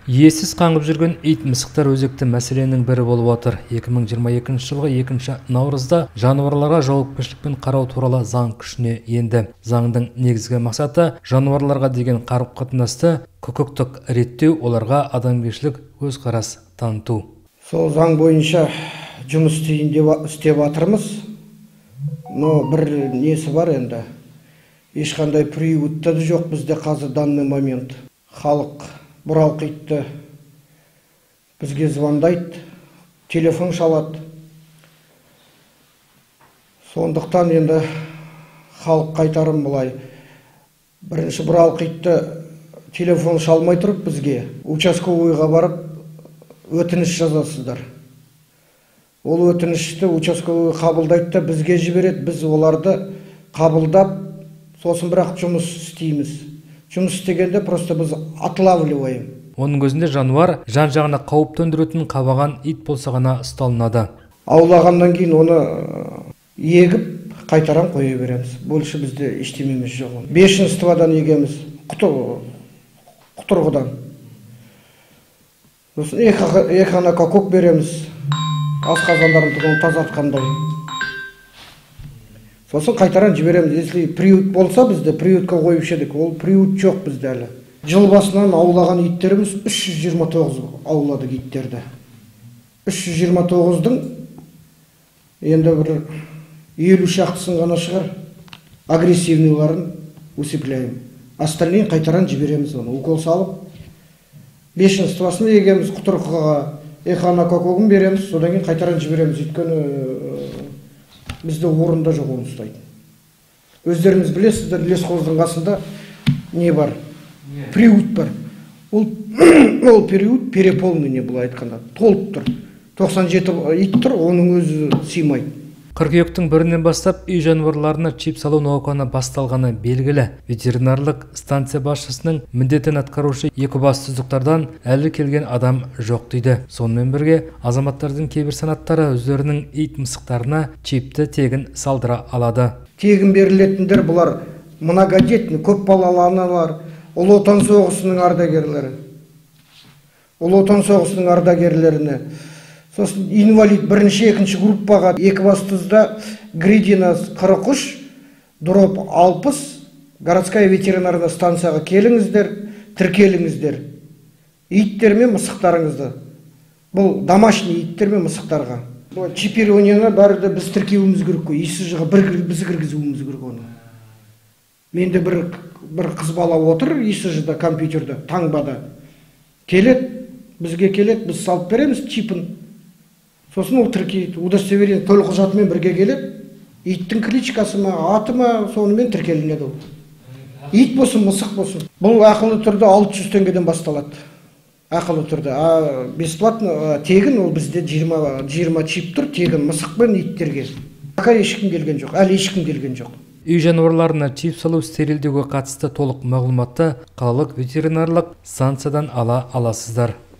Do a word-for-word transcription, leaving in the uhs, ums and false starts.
Иесіз қаңғып жүрген ит мысықтар өзекті мәселенің бірі болып отыр. екі мың жиырма екінші жылғы екінші наурызда жануарларға жауапкершілікпен қарау туралы заң күшіне енді. Заңдың негізгі мақсаты жануарларға деген қарым-қатынасты құқықтық реттеу, оларға адамгершілік көзқарас таныту. Сол заң бойынша жұмыс істеп жатырмыз. Но бір несі бар енді. Ешқандай приютта да жоқ бізде қазір данный момент. Халық бұралқы итті бізге звондайды, телефон шалады. Сондықтан енді халық қайтарым былай. Бірінші бұралқы итті телефон шалмай тұрып бізге участковыйға барып өтініш жазасыздар. Ол өтінішті участковый қабылдайды да бізге жібереді. Біз оларды қабылдап, сосын бірақ жұмыс істейміз. Жұмыс істегенде просто біз отлавливаем. Оның көзінде жануар жан-жағына қауіп төндіретін қабаған ит болса ғана ұсталынады. Аулағаннан кейін оны егіп қайтаран қоя береміз. Больше бізде ештемеміз жоқ. Бешенстводан егеміз, құтырғыдан. Сосын эхонококок береміз, асқазандарын тұғын тазартқандай. Сосын қайтаран жібереміз. Если приют болса бізде, приютқа қойып шедік. Ол приют жоқ бізде әлі. Жыл басынан аулаған иттеріміз үш жүз жиырма тоғыз ауладық иттерді. үш жүз жиырма тоғыздың енді бір елу шақтысын ғана шығар. Агрессивныйларын усыпляем. Остальные қайтаран жібереміз оны. Укол салып, бешенствосын егеміз, құтырқыға эхонококогын береміз, содан кейін қайтаран жібереміз. Өйткені бізде орында жоқ оны ұстайды. Өздеріңіз білесіздер, лесхоздың қасында не бар? Приют бар. Ол приют переполнный не было айтқанда. Толып тұр. тоқсан жеті ит тұр, оның өзі сыймайды. Қыркүйектің бірінен бастап үй жануарларына чип салу науқаны басталғаны белгілі. Ветеринарлық станция басшысының міндетін атқарушы екібастұздықтардан әлі келген адам жоқ дейді. Сонымен бірге азаматтардың кейбір санаттары өздерінің ит мысықтарына чипті тегін салдыра алады. Тегін берілетіндер бұлар многодетный, көп балалы аналар, Ұлы Отан соғысының ардагерлері. Ұлы Отан соғысының ардагерлеріне. Сосын инвалид бірінші, екінші группаға Екібастұзда Гридина қырық үш, дроп алпыс, городская ветеринарная станцияға келіңіздер, тіркеліңіздер. Иттер мен мысықтарыңызды. Бұл домашний иттер мен мысықтарға. Чипированияны бәрі біз тіркеуіміз керек қой. ИСЖ-ға біз кіргізуіміз керек оны. Менде бір бір қыз бала отыр ИСЖ-да, компьютерда, таңбада. Келет, бізге келет, біз салып береміз чипін. Сосын ол тіркейді, удостоверение төлқұжатымен бірге келіп, иттің кличкасы ма, аты ма, сонымен тіркелінеді ол. Ит болсын, мысық болсын. Бұл ақылы түрде алты жүз теңгеден басталады. Ақылы түрде. А бесплатно, тегін ол бізде жиырма чип тұр, тегін мысық пен иттерге. Пока ешкім келген жоқ, әлі ешкім келген жоқ. Үй жануарларына чип салу стерилдеуге қатысты толық мағлұматты қалалық ветеринарлық станциядан ала аласыздар.